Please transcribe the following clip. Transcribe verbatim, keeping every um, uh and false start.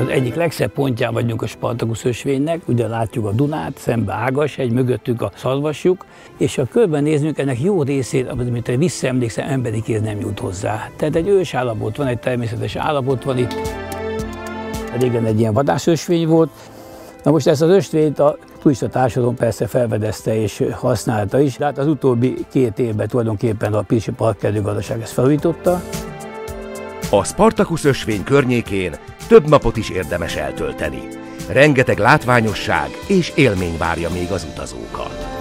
Az egyik legszebb pontján vagyunk a Spartacus ösvénynek, ugye látjuk a Dunát, szembe Ágashegy, mögöttünk a Szarvassjuk, és ha körben nézzünk, ennek jó részét, amit visszaemlékszem, emberi kéz nem jut hozzá. Tehát egy ős állapot van, egy természetes állapot van itt. Régen egy ilyen vadászösvény volt. Na most ezt az ösvényt a turista társadalom persze felfedezte és használta is, de hát az utóbbi két évben tulajdonképpen a Pilisi Parkerdőgazdaság ezt felújította. A Spartacus ösvény környékén több napot is érdemes eltölteni. Rengeteg látványosság és élmény várja még az utazókat.